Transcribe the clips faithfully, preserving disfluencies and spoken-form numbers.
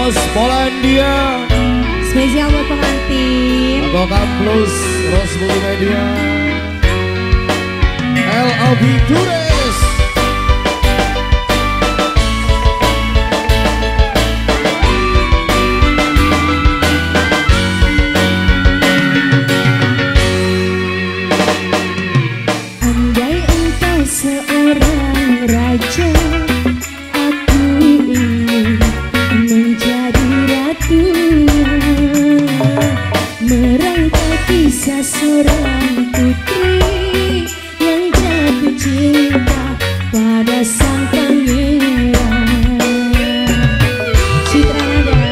Bos Polandia. Spesial buat pengantin. Gokan Plus Ros Multimedia. L A B Dures. Andai engkau seorang raja, aku ingin menjadi ratunya, merangkai kisah seorang putri yang jatuh cinta pada sang pangeran. Citra nada.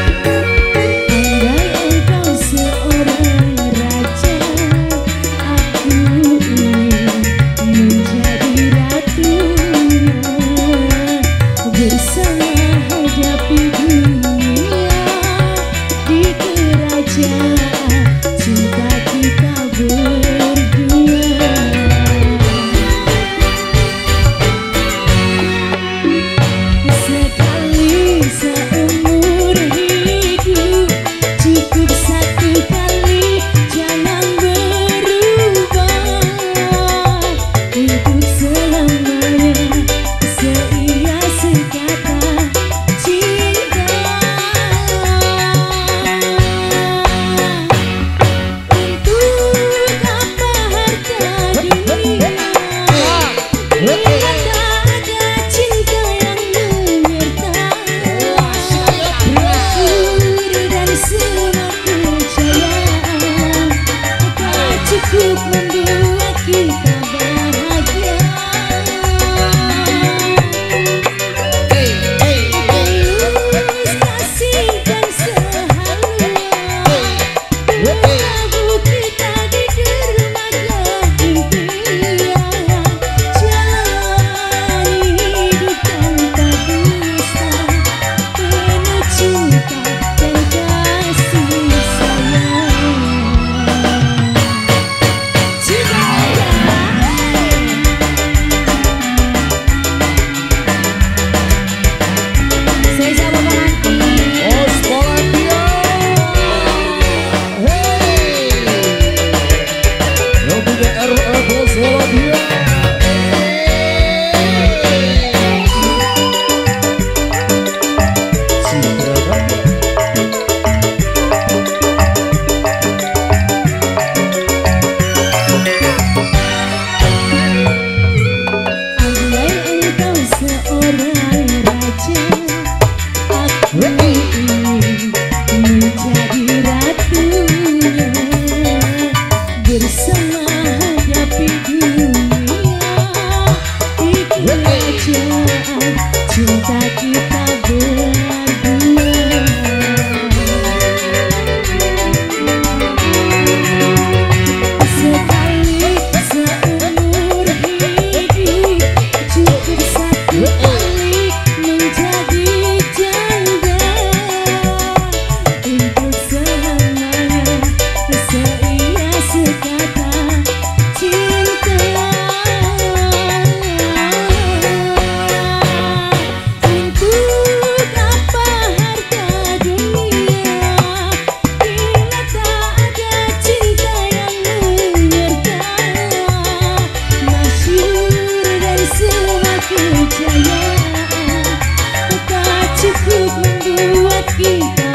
Andai engkau seorang raja, aku ingin menjadi ratunya, bersama hadapi dunia di kerajaan cinta kita berdua. Sekali seumur hidup, cukup satu kali, jangan berubah untuk selamanya, seia sekata cinta. Untuk apa harta dunia bila tak ada cinta yang menyertai? Syukur dan semua kejayaan tak cukup membuat kita bahagia. Tulus kasih dan sehalunya, lagu kita di dermaga impian, jalani hidup tanpa dusta, penuh cinta dan kasih sayang. Saya siapa pengantin? Bos Polandia. Hey. Yang punya R E Bos Polandia. Citra kan? Andai engkau seorang raja, aku ingin menjadi ratunya, bersama hadapi dunia di kerajaan cinta kita berdua. Sekali seumur hidup, cukup satu kali menjadi janda untuk selamanya, seia sekata cinta. Untuk apa harta dunia bila tak ada cinta yang menyertai? Masyhur dan semua kejayaan tak cukup membuat kita